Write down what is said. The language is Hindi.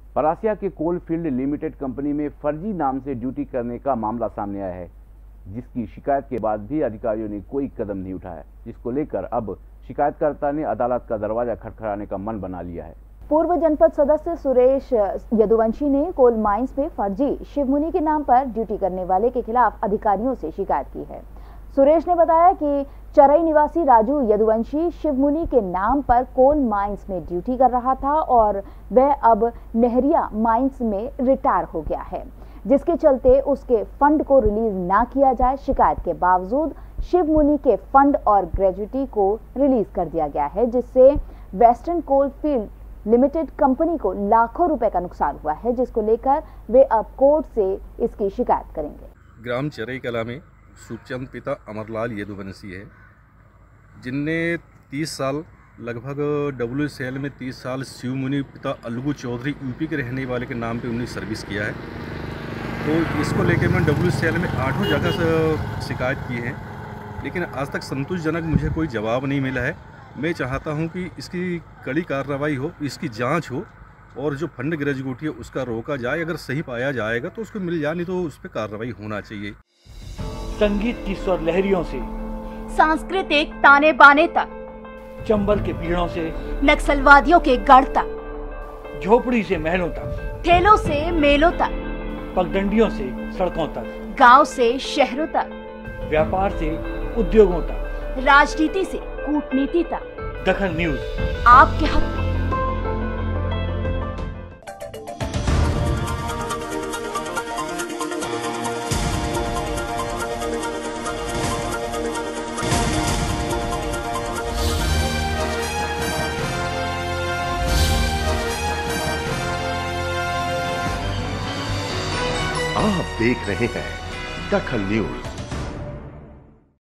परासिया के कोल फील्ड लिमिटेड कंपनी में फर्जी नाम से ड्यूटी करने का मामला सामने आया है, जिसकी शिकायत के बाद भी अधिकारियों ने कोई कदम नहीं उठाया, जिसको लेकर अब शिकायतकर्ता ने अदालत का दरवाजा खटखटाने का मन बना लिया है। पूर्व जनपद सदस्य सुरेश यदुवंशी ने कोल माइंस में फर्जी शिवमुनि के नाम पर ड्यूटी करने वाले के खिलाफ अधिकारियों से शिकायत की है। सुरेश ने बताया कि चरई निवासी राजू यदुवंशी शिवमुनि के नाम पर कोल माइंस में ड्यूटी कर रहा था और वह अब नहरिया माइंस में रिटायर हो गया है, जिसके चलते उसके फंड को रिलीज ना किया जाए। शिकायत के बावजूद शिवमुनि के फंड और ग्रेजुटी को रिलीज कर दिया गया है, जिससे western coal field limited company को लाखों रुपए का नुकसान हुआ है, जिसको लेकर वे अब कोर्ट से इसकी शिकायत करेंगे। ग्राम चरई कला में सुखचंद पिता अमरलाल यदुवंशी है, जिनने 30 साल लगभग WCL में 30 साल शिवमुनि पिता अलगू चौधरी यूपी के रहने वाले के नाम पे उन्हें सर्विस किया है। तो इसको लेकर मैं WCL में 8 जगह से शिकायत की है, लेकिन आज तक संतोषजनक मुझे कोई जवाब नहीं मिला है। मैं चाहता हूं कि इसकी कड़ी कार्रवाई हो, इसकी जांच हो और जो फंड ग्रेजुटी है उसका रोका जाए। अगर सही पाया जाएगा तो उसको मिल जाए, नहीं तो उस पर कार्रवाई होना चाहिए। संगीत की स्वर लहरियों से सांस्कृतिक ताने बाने तक, चंबल के पीड़ों से नक्सलवादियों के गढ़ तक, झोपड़ी से महलों तक, ठेलों से मेलों तक, पगडंडियों से सड़कों तक, गांव से शहरों तक, व्यापार से उद्योगों तक, राजनीति से कूटनीति तक, दखल न्यूज आपके हक में। आप देख रहे हैं दखल न्यूज।